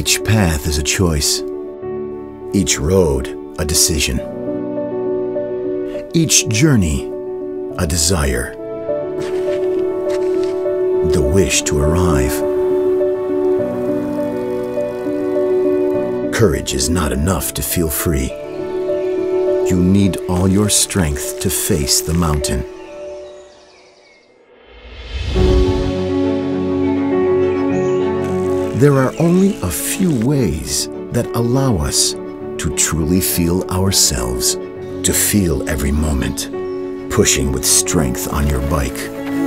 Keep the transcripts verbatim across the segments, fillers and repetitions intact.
Each path is a choice. Each road, a decision. Each journey, a desire. The wish to arrive. Courage is not enough to feel free. You need all your strength to face the mountain. There are only a few ways that allow us to truly feel ourselves, to feel every moment, pushing with strength on your bike.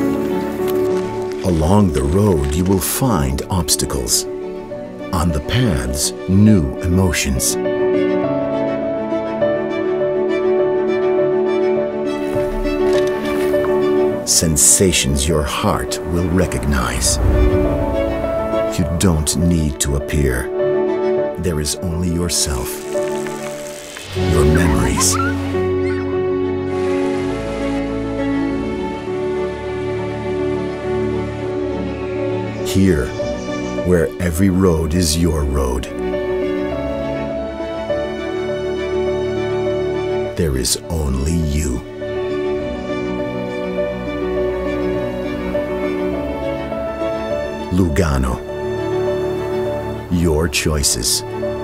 Along the road, you will find obstacles. On the paths, new emotions. Sensations your heart will recognize. You don't need to appear. There is only yourself, your memories. Here, where every road is your road, there is only you. Lugano. Your choices.